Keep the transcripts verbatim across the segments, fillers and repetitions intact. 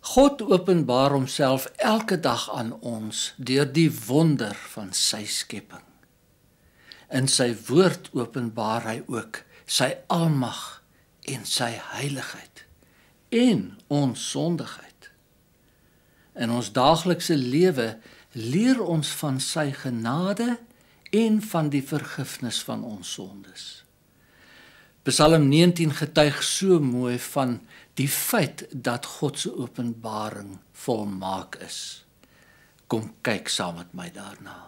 God openbaar homself elke dag aan ons deur die wonder van sy skepping. In sy woord openbaar hy ook sy almag en sy heiligheid en ons sondigheid. In ons daaglikse lewe leer ons van sy genade en van die vergifnis van ons sondes. Psalm negentien getuig so mooi van die feit dat God se openbaring volmaak is. Kom kyk saam met my daarna.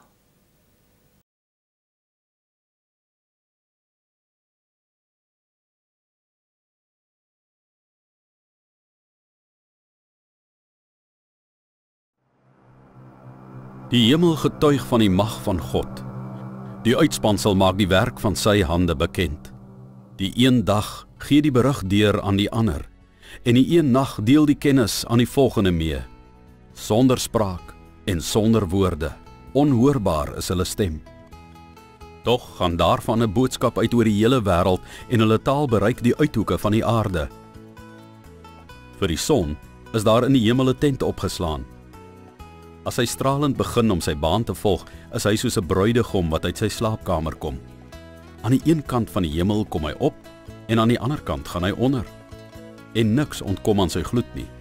Die hemel getuig van die mag van God. Die uitspansel maak die werk van sy hande bekend. Die een dag gee die berig deur aan die ander, en die een nag deel die kennis aan die volgende mee. Sonder spraak en sonder woorde, onhoorbaar is hulle stem. Tog gaan daarvan 'n boodskap uit oor die hele wêreld en hulle taal bereik die uithoeke van die aarde. Vir die son is daar in die hemel 'n tent opgeslaan. As hy stralend begin om sy baan te volg, is hy soos 'n bruidegom wat uit sy slaapkamer kom. Aan die een kant van die hemel kom hy op, en aan die ander kant gaan hy onder. En niks ontkom aan sy gloed nie.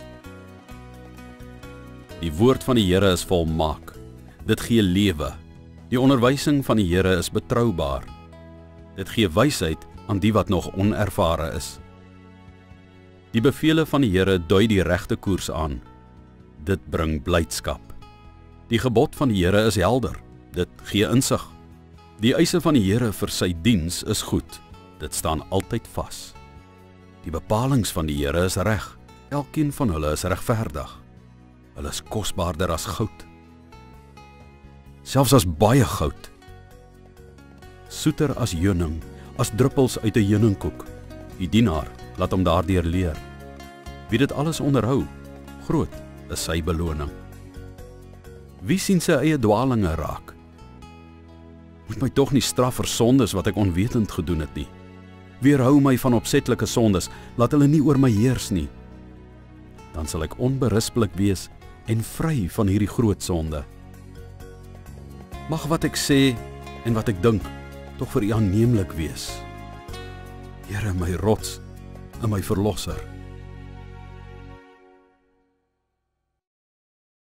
Die woord van die Here is volmaak. Dit gee lewe. Die onderwysing van die Here is betroubaar. Dit gee wysheid aan die wat nog onervare is. Die bevele van die Here dui die regte koers aan. Dit bring blydskap. Die gebod van die Here is helder. Dit gee insig. Die eise van die Here vir sy diens is goed. Dit staan altyd vas. Die bepalings van die Here is reg. Elkeen van hulle is regverdig. Hulle is kosbaarder as goud. Selfs as baie goud. Soeter as heuning, as druppels uit 'n heuningkoek. Die dienaar laat hom daardeur leer. Wie dit alles onderhou, groot is sy beloning. Wie sien sy eie dwalinge raak? Moet my tog nie straf vir sondes wat ek onwetend gedoen het nie. Weerhou my van opsetlike sondes, laat hulle nie oor my heers nie. Dan sal ek onberispelik wees en vry van hierdie groot sonde. Mag wat ek sê en wat ek dink tog vir U aanneemlik wees. Here, my rots en my verlosser.